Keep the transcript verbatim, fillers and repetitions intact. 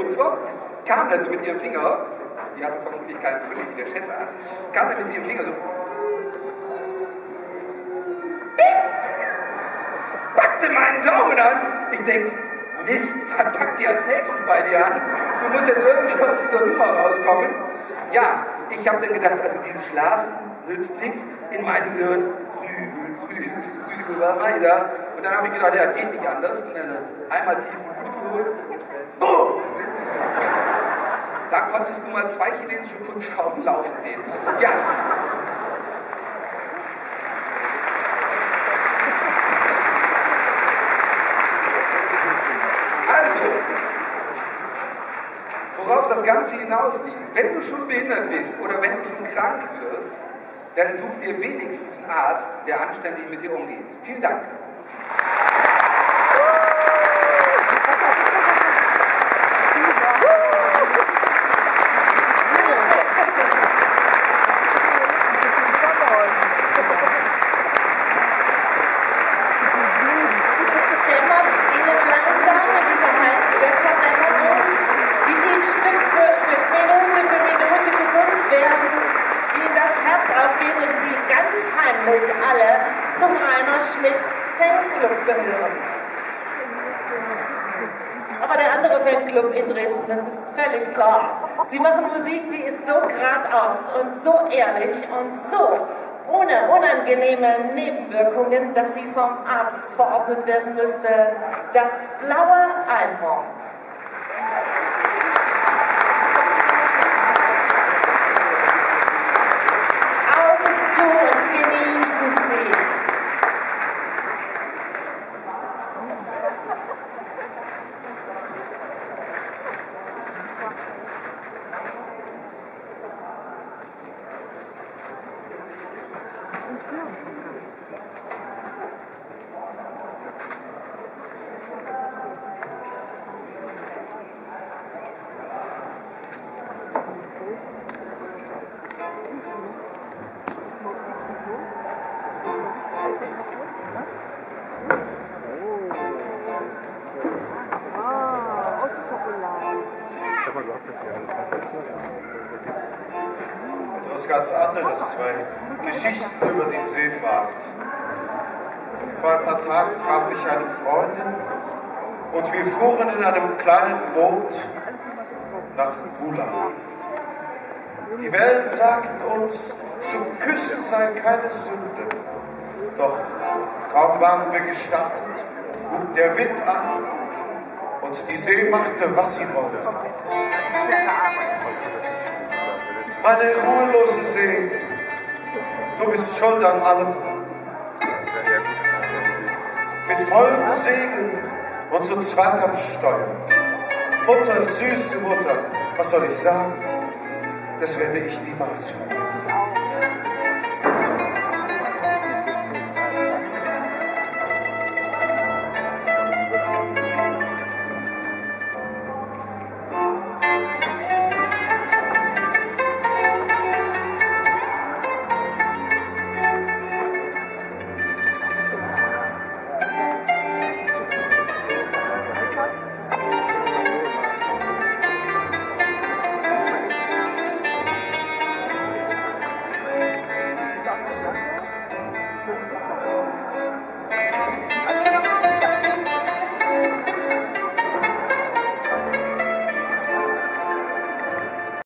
Putzfrau kam dann so mit ihrem Finger, die hatte vermutlich keinen Brille wie der Chefarzt, kam dann mit ihrem Finger so, piep, packte meinen Daumen an. Ich denke, Mist, was packt die als nächstes bei dir an? Du musst jetzt irgendwie aus dieser Nummer rauskommen. Ja, ich habe dann gedacht, also dieses Schlafen nützt nichts in meinem Hirn. Weiter. Und dann habe ich gedacht, ja, geht nicht anders. Und dann einmal tief Blut geholt. Boom! Da konntest du mal zwei chinesische Putzfrauen laufen sehen. Ja. Also, worauf das Ganze hinausliegt, wenn du schon behindert bist oder wenn du schon krank wirst, dann such dir wenigstens einen Arzt, der anständig mit dir umgeht. Vielen Dank. alle zum Rainer Schmidt Fanclub gehören. Aber der andere Fanclub in Dresden, das ist völlig klar. Sie machen Musik, die ist so geradeaus und so ehrlich und so ohne unangenehme Nebenwirkungen, dass sie vom Arzt verordnet werden müsste. Das blaue Einhorn. Augen zu und genießen Sie. Etwas ganz anderes, zwei Geschichten über die Seefahrt. Vor ein paar Tagen traf ich eine Freundin und wir fuhren in einem kleinen Boot nach Wula. Die Wellen sagten uns, zu küssen sei keine Sünde. Doch kaum waren wir gestartet, hub der Wind an und die See machte, was sie wollte. Meine ruhelose See, du bist schuld an allem. Mit vollen Segeln und zu zweit am Steuer. Mutter, süße Mutter, was soll ich sagen? Das werde ich niemals vergessen.